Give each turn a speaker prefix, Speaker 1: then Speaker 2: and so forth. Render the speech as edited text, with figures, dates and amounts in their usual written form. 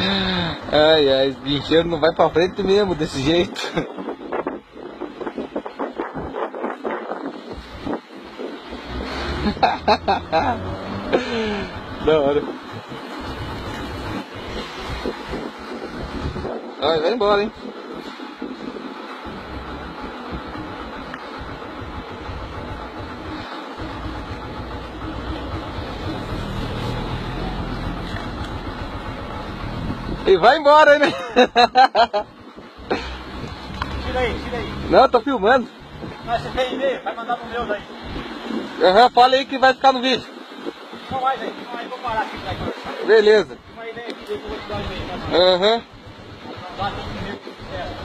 Speaker 1: Ai, ai, esse guincheiro não vai pra frente mesmo, desse jeito. Da hora. Vai embora, hein? E vai embora, né?
Speaker 2: Tira aí, tira aí.
Speaker 1: Não, tô filmando.
Speaker 2: Mas você tem e-mail? Vai mandar pro meu daí.
Speaker 1: Fala aí que vai ficar no vídeo.
Speaker 2: Não vai, velho. Não vai, vou parar aqui pra conversar.
Speaker 1: Beleza.
Speaker 2: Uma ideia aqui, eu vou te dar um e-mail.
Speaker 1: Aham.
Speaker 2: Bate aqui mesmo que você quer.